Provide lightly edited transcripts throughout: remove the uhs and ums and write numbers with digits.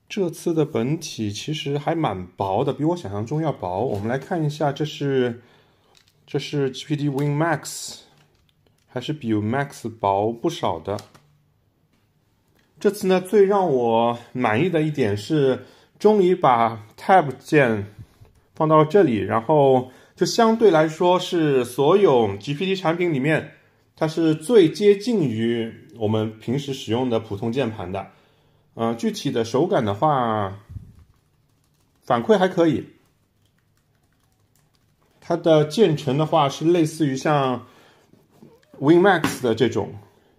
这次的本体其实还蛮薄的，比我想象中要薄。我们来看一下，这是 GPT Win Max，还是比 Max 薄不少的。这次呢，最让我满意的一点是，终于把 Tab 键放到了这里，然后就相对来说是所有 GPT 产品里面，它是最接近于我们平时使用的普通键盘的。具体的手感的话，反馈还可以。它的键程的话是类似于像 WinMax 的这种。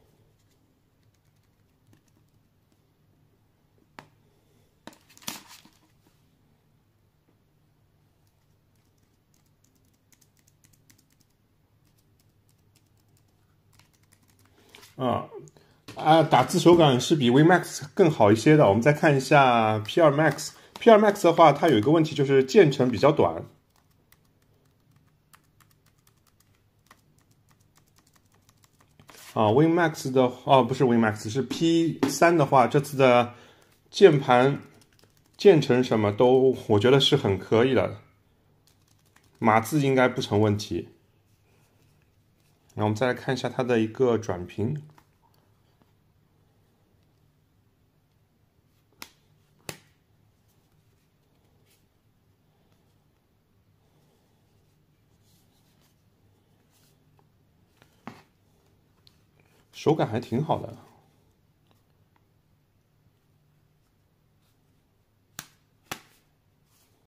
打字手感是比 WinMax 更好一些的。我们再看一下 P2 Max，P2 Max 的话，它有一个问题就是键程比较短。WinMax 的不是 WinMax，是 P3 的话，这次的键盘键程什么都，我觉得是很可以的，码字应该不成问题。然后我们再来看一下它的一个转屏。手感还挺好的。